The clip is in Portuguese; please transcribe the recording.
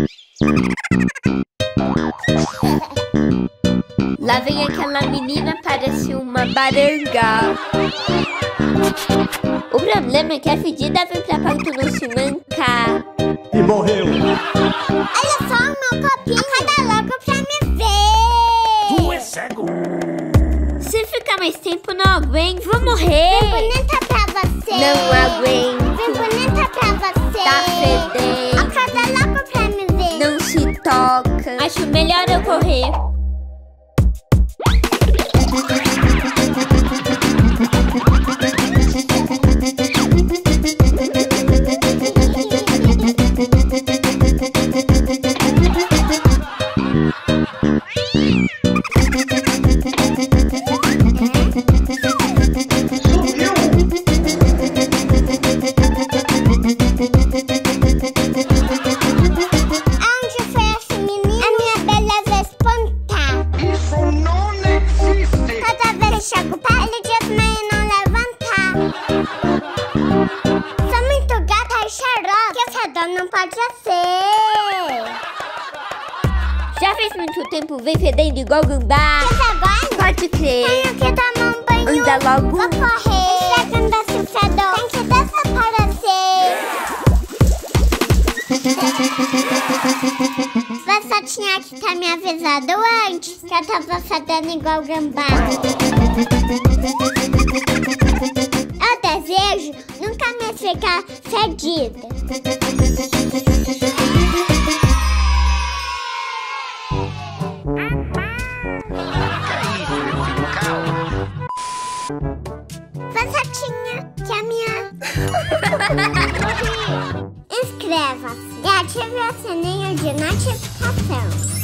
Lá vem aquela menina, parece uma baranga. O problema é que a fedida vem pra perto não se mancar. E morreu. Olha só o meu copinho. Acorda logo pra me ver. Tu é cego. Se ficar mais tempo, não aguento. Vou morrer. Vem bonita pra você. Não aguento. Vem bonita pra você. Tá fedendo. Acorda logo pra me ver. Não se toca. Acho melhor eu correr. Não pode ser. Já fez muito tempo, vem fedendo igual gambá. Quer agora? Pode crer. Tenho que tomar um banho. Anda logo. Vou correr. Esfregando esse fedor. Tem que desaparecer. Você tinha que ter me avisado antes que eu tava fedendo igual gambá. Eu desejo nunca mais ficar fedida. Vansatinha, que é a minha. Inscreva-se e ative o sininho de notificação.